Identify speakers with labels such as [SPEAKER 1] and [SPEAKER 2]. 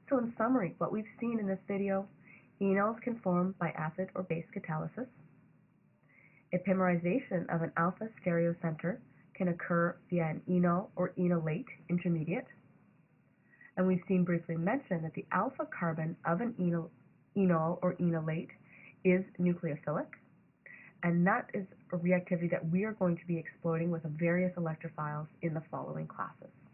[SPEAKER 1] So in summary, what we've seen in this video, enols can form by acid or base catalysis. Epimerization of an alpha stereocenter can occur via an enol or enolate intermediate. And we've seen briefly mentioned that the alpha carbon of an enol or enolate is nucleophilic, and that is a reactivity that we are going to be exploiting with various electrophiles in the following classes.